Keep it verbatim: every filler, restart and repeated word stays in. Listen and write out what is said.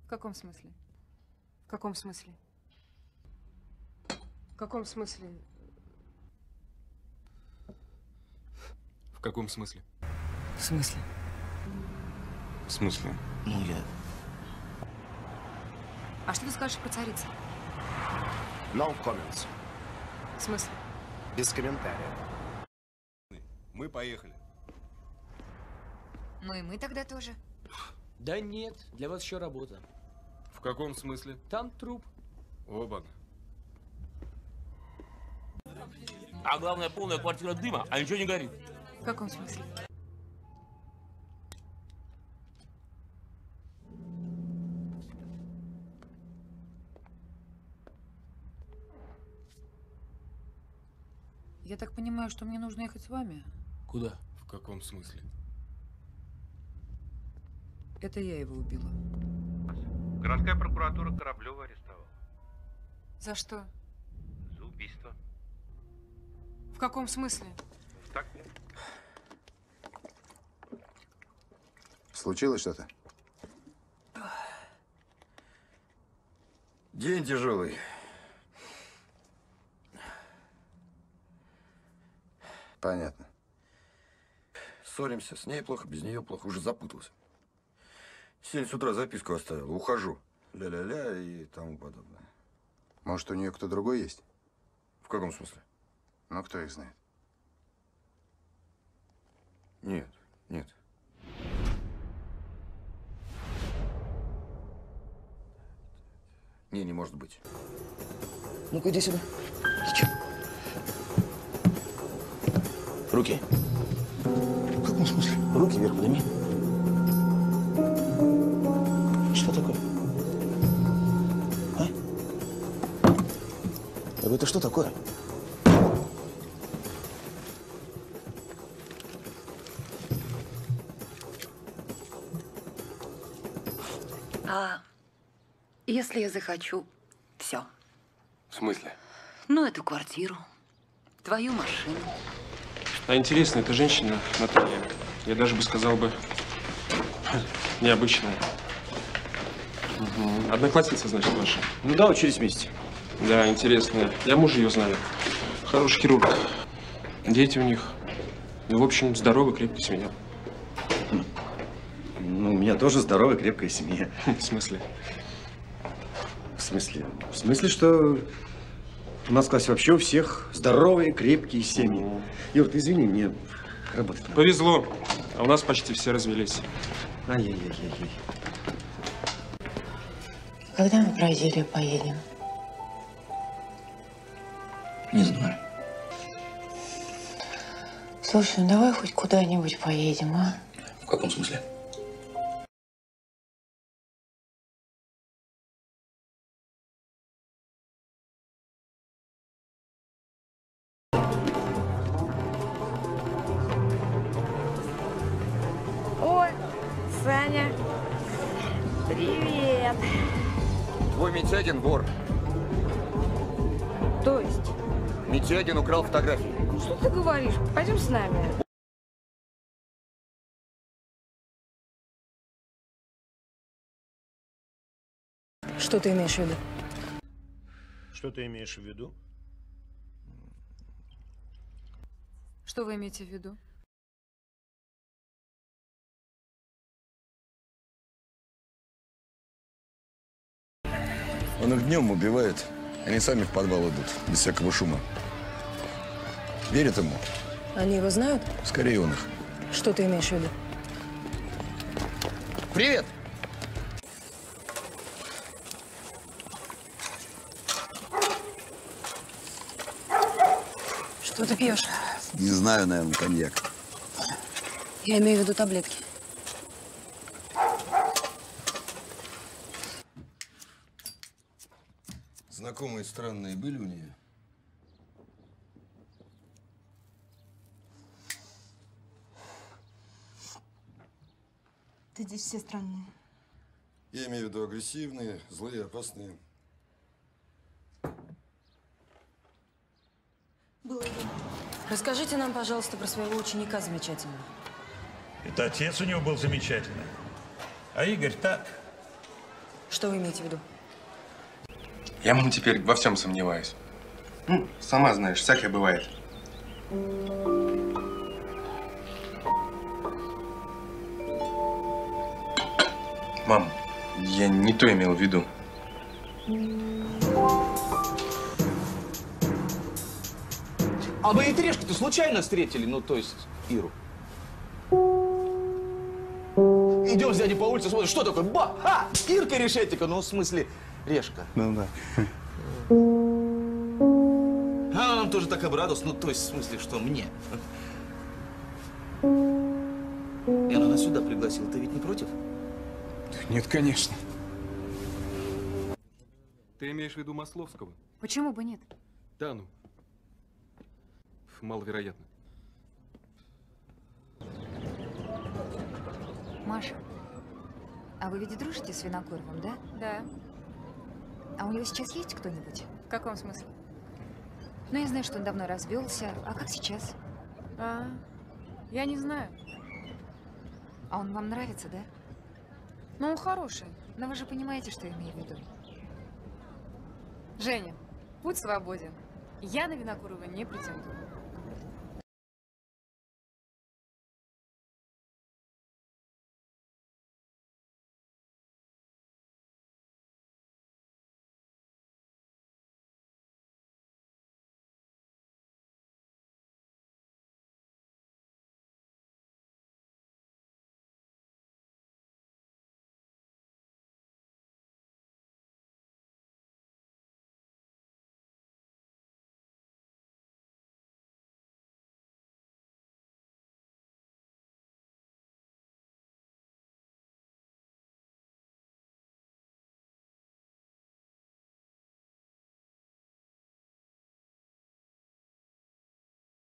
каком смысле? В каком смысле? В каком смысле? В каком смысле? В смысле? В смысле? Ну, я… А что ты скажешь про царицу? No comments. В смысле? Без комментариев. Мы поехали. Ну и мы тогда тоже. Да нет, для вас еще работа. В каком смысле? Там труп. Оба. А главное, полная квартира дыма, а ничего не горит. В каком смысле? Я так понимаю, что мне нужно ехать с вами? Куда? В каком смысле? Это я его убила. Городская прокуратура Кораблева арестовала. За что? За убийство. В каком смысле? В таком. Случилось что-то? День тяжелый. Понятно. Ссоримся. С ней плохо, без нее плохо. Уже запутался. Сегодня с утра записку оставил. Ухожу. Ля-ля-ля и тому подобное. Может, у нее кто другой есть? В каком смысле? Ну, кто их знает? Нет, нет. Не, не может быть. Ну-ка, иди сюда. Руки. В каком смысле? Руки вверх подними. Что такое? А? Я говорю, это что такое? А если я захочу, все. В смысле? Ну, эту квартиру, твою машину. А интересно, эта женщина, Наталья, я даже бы сказал бы, необычная. Угу. Одноклассница, значит, ваша? Ну да, учились вместе. Да, интересная. Я мужа ее знаю. Хороший хирург. Дети у них. Ну, в общем, здоровая, крепкая семья. Ну, у меня тоже здоровая, крепкая семья. В смысле? В смысле? В смысле, что у нас в классе вообще у всех здоровые, крепкие семьи. Юр, ты извини, мне работать надо. Повезло. А у нас почти все развелись. Ай-яй-яй-яй. Когда мы в Бразилию поедем? Не знаю. Слушай, ну давай хоть куда-нибудь поедем, а? В каком смысле? Ой, Саня. Привет. Твой Митягин вор. То есть? Митягин украл фотографии. Что ты говоришь? Пойдем с нами. Что ты имеешь в виду? Что ты имеешь в виду? Что вы имеете в виду? Он их днем убивает. Они сами в подвал идут, без всякого шума. Верят ему? Они его знают? Скорее он их. Что ты имеешь в виду? Привет! Что ты пьешь? Не знаю, наверное, коньяк. Я имею в виду таблетки. Знакомые странные были у нее? Ты здесь все странные. Я имею в виду агрессивные, злые, опасные. Было видно. Расскажите нам, пожалуйста, про своего ученика замечательного. Это отец у него был замечательный. А Игорь так. Что вы имеете в виду? Я, мам, теперь во всем сомневаюсь. Ну, сама знаешь, всякое бывает. Мам, я не то имел в виду. А вы и Трешку-то случайно встретили? Ну, то есть, Иру. Идем с дядей по улице, смотрим, что такое? Ба! Ха! Ирка Решетика, ну, в смысле, Решка. Ну да. А она нам тоже так обрадовалась, ну, то есть, в смысле, что мне. И она нас сюда пригласила, ты ведь не против? Нет, конечно. Ты имеешь в виду Масловского? Почему бы нет? Да ну. Маловероятно. Маша, а вы ведь дружите с Винокуровым, да? Да. А у него сейчас есть кто-нибудь? В каком смысле? Ну, я знаю, что он давно развелся. А как сейчас? А, я не знаю. А он вам нравится, да? Ну, он хороший. Но вы же понимаете, что я имею в виду. Женя, путь свободен. Я на Винокурова не претендую.